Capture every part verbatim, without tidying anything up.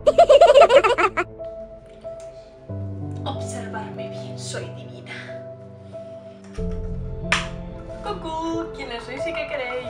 Observarme bien, soy divina. ¡Cucú! ¿Quiénes sois y qué queréis?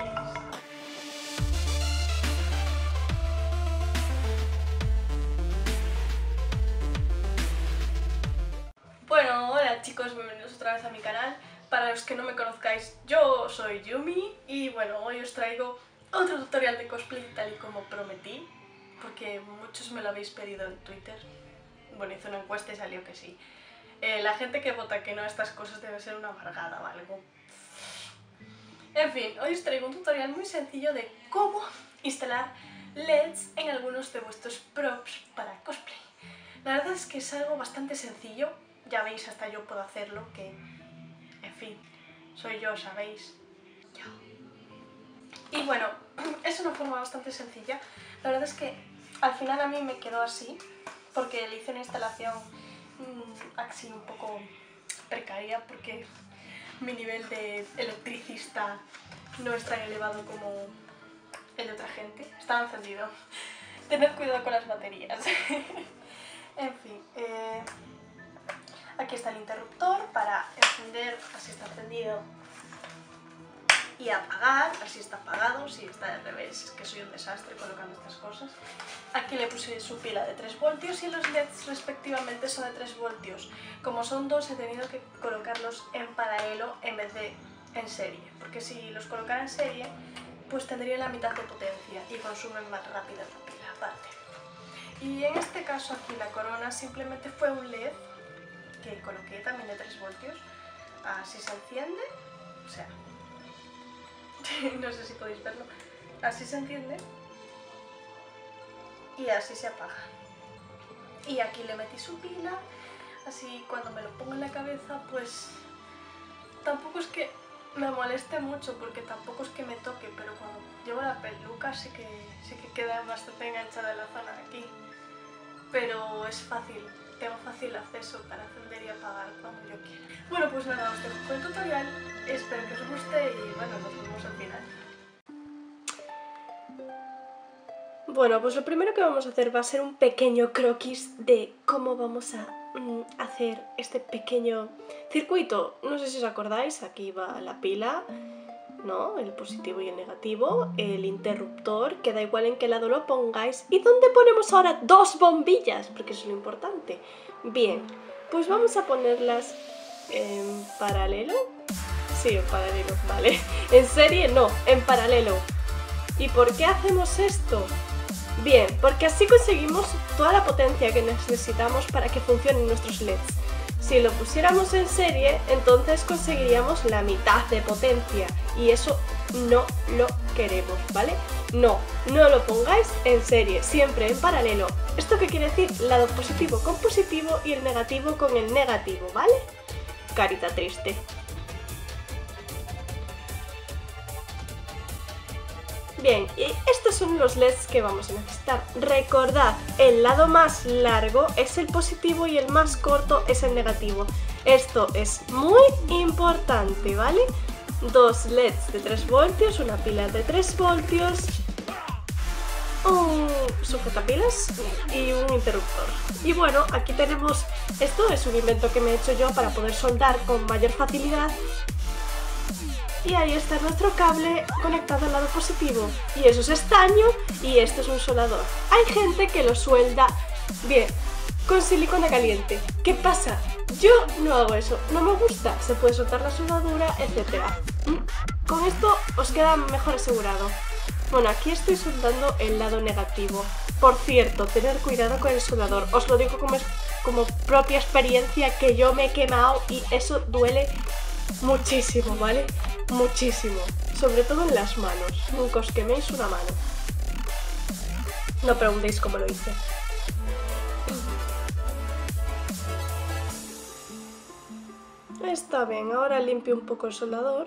Bueno, hola chicos, bienvenidos otra vez a mi canal. Para los que no me conozcáis, yo soy Yumi y bueno, hoy os traigo otro tutorial de cosplay tal y como prometí, porque muchos me lo habéis pedido en Twitter. Bueno, hice una encuesta y salió que sí. Eh, la gente que vota que no a estas cosas debe ser una amargada o algo. En fin, hoy os traigo un tutorial muy sencillo de cómo instalar L E Ds en algunos de vuestros props para cosplay. La verdad es que es algo bastante sencillo, ya veis, hasta yo puedo hacerlo, que, en fin, soy yo, ¿sabéis? Yo. Y bueno, es una forma bastante sencilla. La verdad es que al final a mí me quedó así, porque le hice una instalación mmm, así un poco precaria, porque mi nivel de electricista no es tan elevado como el de otra gente. Estaba encendido. Tened cuidado con las baterías. En fin, eh, aquí está el interruptor para encender, así está encendido, y apagar, así está apagado. Si está al revés, es que soy un desastre colocando estas cosas. Aquí le puse su pila de tres voltios y los L E Ds respectivamente son de tres voltios. Como son dos, he tenido que colocarlos en paralelo en vez de en serie, porque si los colocara en serie, pues tendría la mitad de potencia y consumen más rápido la pila aparte. Y en este caso aquí la corona simplemente fue un L E D que coloqué también de tres voltios. Así se enciende, o sea, no sé si podéis verlo, así se enciende y así se apaga. Y aquí le metí su pila, así cuando me lo pongo en la cabeza pues tampoco es que me moleste mucho, porque tampoco es que me toque, pero cuando llevo la peluca sí que, sí que queda bastante enganchada en la zona de aquí. Pero es fácil, tengo fácil acceso para encender y apagar cuando yo quiera. Bueno, pues nada, os dejo con el tutorial, espero que os guste y bueno, nos vemos al final. Bueno, pues lo primero que vamos a hacer va a ser un pequeño croquis de cómo vamos a mm, hacer este pequeño circuito. No sé si os acordáis, aquí va la pila, ¿no? El positivo y el negativo, el interruptor, que da igual en qué lado lo pongáis. ¿Y dónde ponemos ahora dos bombillas? Porque eso es lo importante. Bien, pues vamos a ponerlas en paralelo. Sí, en paralelo, vale. En serie no, en paralelo. ¿Y por qué hacemos esto? Bien, porque así conseguimos toda la potencia que necesitamos para que funcionen nuestros L E Ds. Si lo pusiéramos en serie, entonces conseguiríamos la mitad de potencia y eso no lo queremos, ¿vale? No, no lo pongáis en serie, siempre en paralelo. ¿Esto qué quiere decir? Lado positivo con positivo y el negativo con el negativo, ¿vale? Carita triste. Bien, y estos son los L E Ds que vamos a necesitar. Recordad, el lado más largo es el positivo y el más corto es el negativo. Esto es muy importante, ¿vale? Dos L E Ds de tres voltios, una pila de tres voltios, un sujetapilas y un interruptor. Y bueno, aquí tenemos, esto es un invento que me he hecho yo para poder soldar con mayor facilidad. Y ahí está nuestro cable conectado al lado positivo. Y eso es estaño y esto es un soldador. Hay gente que lo suelda, bien, con silicona caliente. ¿Qué pasa? Yo no hago eso, no me gusta. Se puede soltar la soldadura, etcétera. Con esto os queda mejor asegurado. Bueno, aquí estoy soldando el lado negativo. Por cierto, tener cuidado con el soldador. Os lo digo como, es, como propia experiencia, que yo me he quemado y eso duele muchísimo, ¿vale? Muchísimo, sobre todo en las manos. Nunca os queméis una mano. No preguntéis cómo lo hice. Está bien, ahora limpio un poco el soldador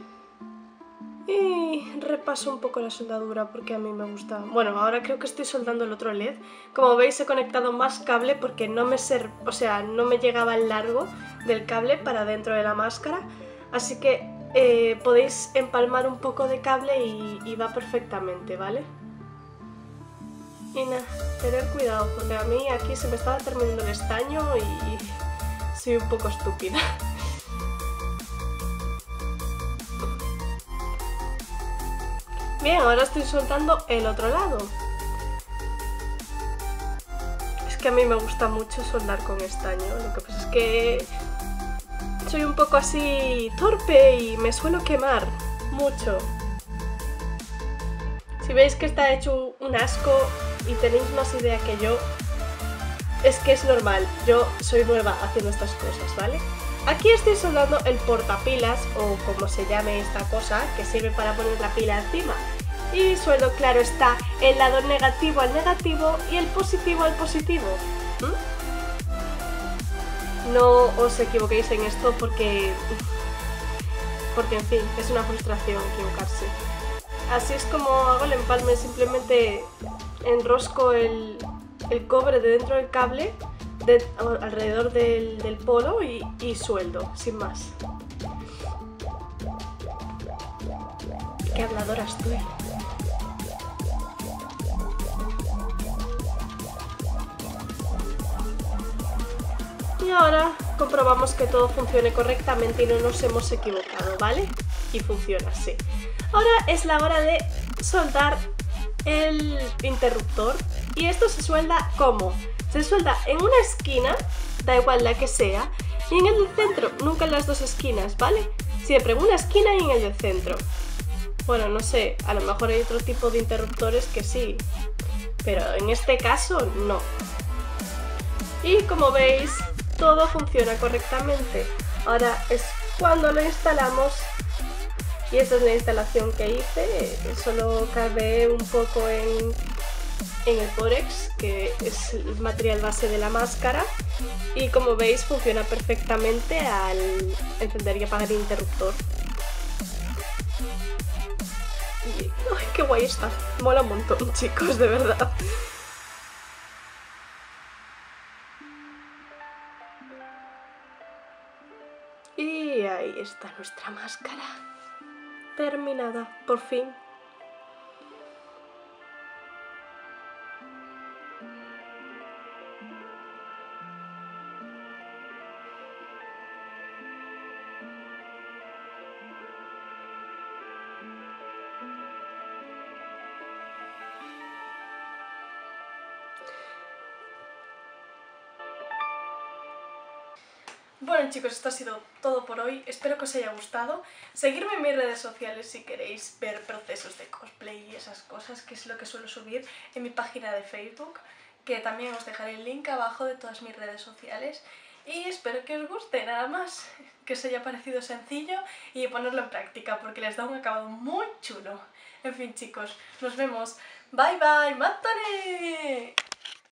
y repaso un poco la soldadura porque a mí me gusta. Bueno, ahora creo que estoy soldando el otro L E D. Como veis, he conectado más cable porque no me ser... o sea, no me llegaba el largo del cable para dentro de la máscara, así que Eh, podéis empalmar un poco de cable y, y va perfectamente, ¿vale? Y nada, tener cuidado, porque a mí aquí se me estaba terminando el estaño y soy un poco estúpida. Bien, ahora estoy soltando el otro lado. Es que a mí me gusta mucho soldar con estaño, lo que pasa es que soy un poco así torpe y me suelo quemar mucho. Si veis que está hecho un asco y tenéis más idea que yo, es que es normal, yo soy nueva haciendo estas cosas, ¿vale? Aquí estoy soldando el portapilas, o como se llame esta cosa, que sirve para poner la pila encima. Y sueldo, claro está, el lado negativo al negativo y el positivo al positivo. ¿Mm? No os equivoquéis en esto porque... porque, en fin, es una frustración equivocarse. Así es como hago el empalme, simplemente enrosco el, el cobre de dentro del cable de, alrededor del, del polo y, y sueldo, sin más. Qué habladora estoy. Y ahora comprobamos que todo funcione correctamente y no nos hemos equivocado, ¿vale? Y funciona así. Ahora es la hora de soldar el interruptor. Y esto se suelda ¿cómo? Se suelda en una esquina, da igual la que sea, y en el centro, nunca en las dos esquinas, ¿vale? Siempre en una esquina y en el del centro. Bueno, no sé, a lo mejor hay otro tipo de interruptores que sí, pero en este caso no. Y como veis, todo funciona correctamente. Ahora es cuando lo instalamos. Y esta es la instalación que hice. Solo cargué un poco en, en el Porex, que es el material base de la máscara. Y como veis funciona perfectamente al encender y apagar el interruptor. Y, ¡ay, qué guay está! Mola un montón, chicos, de verdad. Y ahí está nuestra máscara. Terminada, por fin. Bueno chicos, esto ha sido todo por hoy, espero que os haya gustado. Seguidme en mis redes sociales si queréis ver procesos de cosplay y esas cosas, que es lo que suelo subir en mi página de Facebook, que también os dejaré el link abajo de todas mis redes sociales. Y espero que os guste, nada más, que os haya parecido sencillo y ponerlo en práctica, porque les da un acabado muy chulo. En fin chicos, nos vemos. Bye bye, ¡Matane!